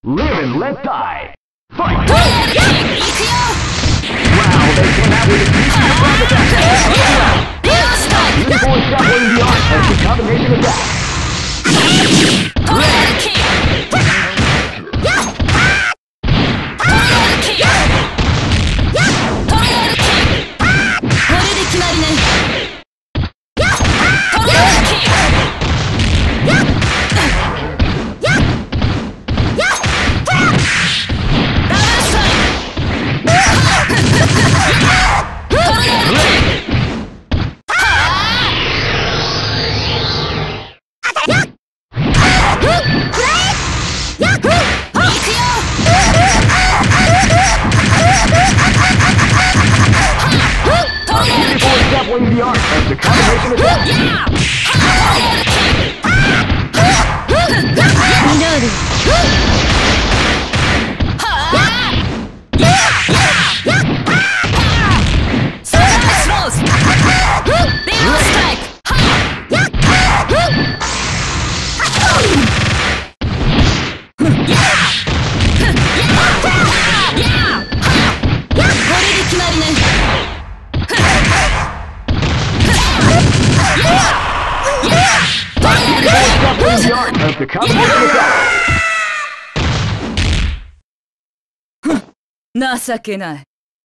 Live and let die. Fight! Wow, they came out with a deep surprise attack. Beautiful and shuffling the art as the combination attack. The art of the combination attack. The art of the combination attack. 情けない。